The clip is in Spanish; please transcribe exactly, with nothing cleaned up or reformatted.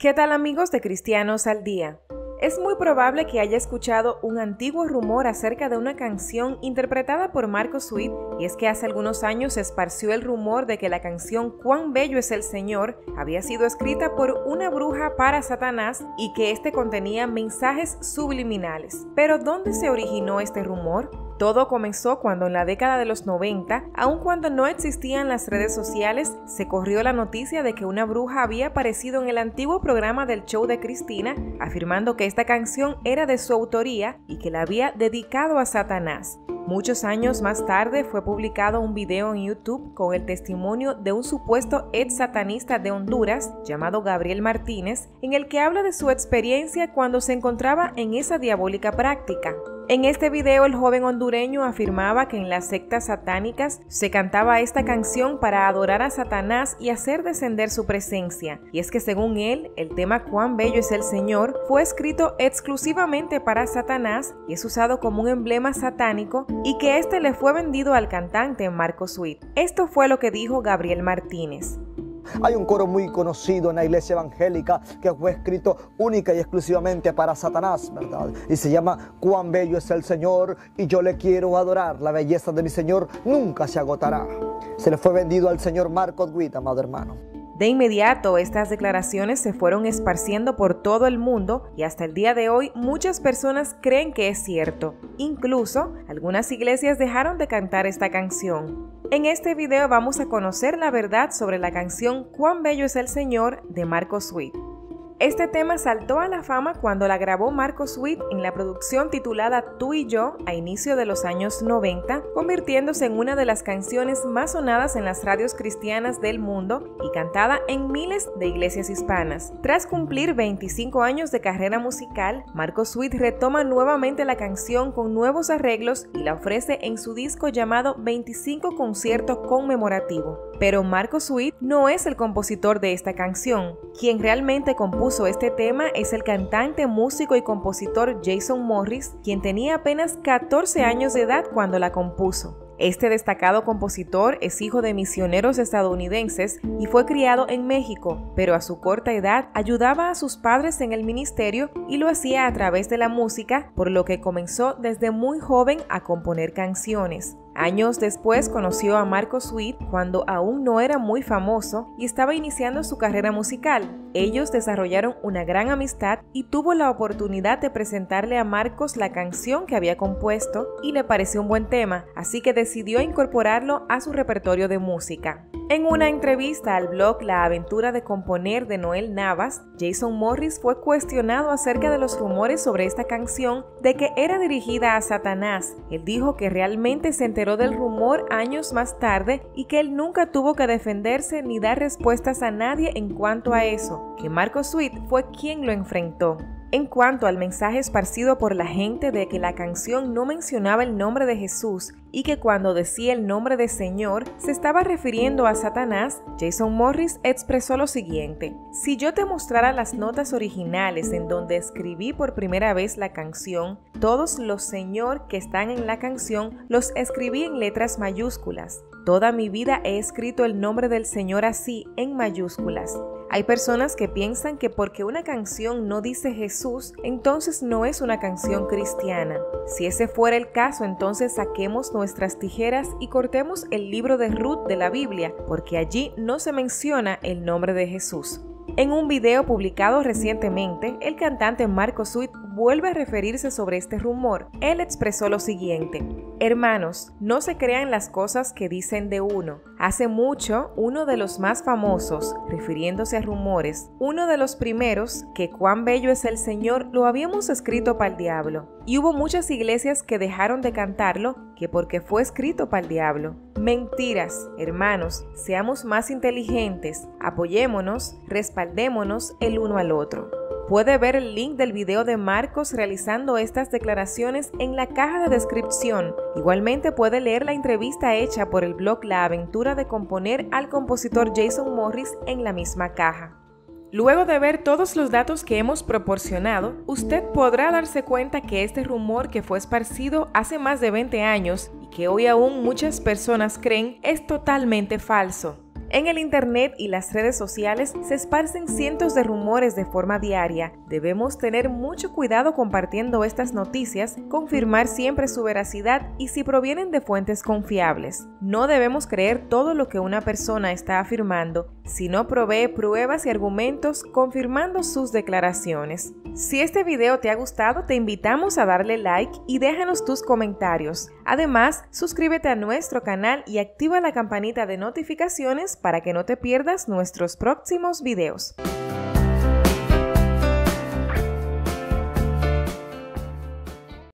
¿Qué tal, amigos de Cristianos al Día? Es muy probable que haya escuchado un antiguo rumor acerca de una canción interpretada por Marco Sweet, y es que hace algunos años se esparció el rumor de que la canción Cuán bello es el Señor había sido escrita por una bruja para Satanás y que este contenía mensajes subliminales. Pero ¿dónde se originó este rumor? Todo comenzó cuando en la década de los noventa, aun cuando no existían las redes sociales, se corrió la noticia de que una bruja había aparecido en el antiguo programa del show de Cristina, afirmando que esta canción era de su autoría y que la había dedicado a Satanás. Muchos años más tarde fue publicado un video en YouTube con el testimonio de un supuesto ex satanista de Honduras llamado Gabriel Martínez, en el que habla de su experiencia cuando se encontraba en esa diabólica práctica. En este video el joven hondureño afirmaba que en las sectas satánicas se cantaba esta canción para adorar a Satanás y hacer descender su presencia, y es que según él, el tema Cuán bello es el Señor fue escrito exclusivamente para Satanás y es usado como un emblema satánico, y que este le fue vendido al cantante Marco Sweet. Esto fue lo que dijo Gabriel Martínez. Hay un coro muy conocido en la iglesia evangélica que fue escrito única y exclusivamente para Satanás, ¿verdad? Y se llama Cuán bello es el Señor y yo le quiero adorar. La belleza de mi Señor nunca se agotará. Se le fue vendido al señor Marco Sweet, amado hermano. De inmediato, estas declaraciones se fueron esparciendo por todo el mundo y hasta el día de hoy muchas personas creen que es cierto. Incluso, algunas iglesias dejaron de cantar esta canción. En este video vamos a conocer la verdad sobre la canción Cuán bello es el Señor de Marco Sweet. Este tema saltó a la fama cuando la grabó Marco Sweet en la producción titulada Tú y Yo a inicio de los años noventa, convirtiéndose en una de las canciones más sonadas en las radios cristianas del mundo y cantada en miles de iglesias hispanas. Tras cumplir veinticinco años de carrera musical, Marco Sweet retoma nuevamente la canción con nuevos arreglos y la ofrece en su disco llamado veinticinco Concierto Conmemorativo. Pero Marco Sweet no es el compositor de esta canción. Quien realmente compuso este tema es el cantante, músico y compositor Jason Morris, quien tenía apenas catorce años de edad cuando la compuso. Este destacado compositor es hijo de misioneros estadounidenses y fue criado en México, pero a su corta edad ayudaba a sus padres en el ministerio y lo hacía a través de la música, por lo que comenzó desde muy joven a componer canciones. Años después conoció a Marco Sweet cuando aún no era muy famoso y estaba iniciando su carrera musical. Ellos desarrollaron una gran amistad y tuvo la oportunidad de presentarle a Marcos la canción que había compuesto y le pareció un buen tema, así que decidió incorporarlo a su repertorio de música. En una entrevista al blog La Aventura de Componer de Noel Navas, Jason Morris fue cuestionado acerca de los rumores sobre esta canción de que era dirigida a Satanás. Él dijo que realmente se enteró del rumor años más tarde y que él nunca tuvo que defenderse ni dar respuestas a nadie en cuanto a eso, que Marco Sweet fue quien lo enfrentó. En cuanto al mensaje esparcido por la gente de que la canción no mencionaba el nombre de Jesús y que cuando decía el nombre de Señor se estaba refiriendo a Satanás, Jason Morris expresó lo siguiente: si yo te mostrara las notas originales en donde escribí por primera vez la canción, todos los Señor que están en la canción los escribí en letras mayúsculas. Toda mi vida he escrito el nombre del Señor así, en mayúsculas. Hay personas que piensan que porque una canción no dice Jesús, entonces no es una canción cristiana. Si ese fuera el caso, entonces saquemos nuestras tijeras y cortemos el libro de Ruth de la Biblia, porque allí no se menciona el nombre de Jesús. En un video publicado recientemente, el cantante Marco Sweet vuelve a referirse sobre este rumor. Él expresó lo siguiente: hermanos, no se crean las cosas que dicen de uno. Hace mucho, uno de los más famosos, refiriéndose a rumores, uno de los primeros, que Cuán bello es el Señor, lo habíamos escrito para el diablo. Y hubo muchas iglesias que dejaron de cantarlo, que porque fue escrito para el diablo. Mentiras, hermanos, seamos más inteligentes, apoyémonos, respaldémonos el uno al otro. Puede ver el link del video de Marcos realizando estas declaraciones en la caja de descripción. Igualmente puede leer la entrevista hecha por el blog La Aventura de Componer al compositor Jason Morris en la misma caja. Luego de ver todos los datos que hemos proporcionado, usted podrá darse cuenta que este rumor que fue esparcido hace más de veinte años y que hoy aún muchas personas creen es totalmente falso. En el Internet y las redes sociales se esparcen cientos de rumores de forma diaria. Debemos tener mucho cuidado compartiendo estas noticias, confirmar siempre su veracidad y si provienen de fuentes confiables. No debemos creer todo lo que una persona está afirmando, sino provee pruebas y argumentos confirmando sus declaraciones. Si este video te ha gustado, te invitamos a darle like y déjanos tus comentarios. Además, suscríbete a nuestro canal y activa la campanita de notificaciones para que no te pierdas nuestros próximos videos.